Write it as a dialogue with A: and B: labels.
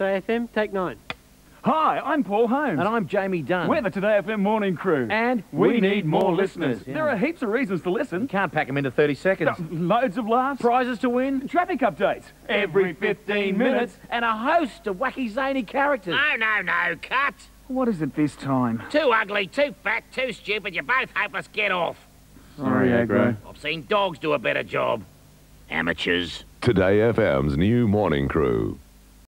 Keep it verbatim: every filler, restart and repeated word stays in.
A: Today F M, take nine.
B: Hi, I'm Paul Holmes.
C: And I'm Jamie Dunn.
B: We're the Today F M morning crew.
C: And
B: we,
C: we
B: need,
C: need
B: more
C: more
B: listeners.
C: listeners, yeah.
B: There are heaps of reasons to listen.
C: You can't pack them into thirty seconds.
B: No, loads of laughs.
C: Prizes to win.
B: Traffic updates. Every fifteen minutes.
C: And a host of wacky zany characters.
D: No, no, no, cut.
B: What is it this time?
D: Too ugly, too fat, too stupid. You're both hopeless. Get off.
B: Sorry, Agro.
D: I've seen dogs do a better job. Amateurs.
E: Today F M's new morning crew.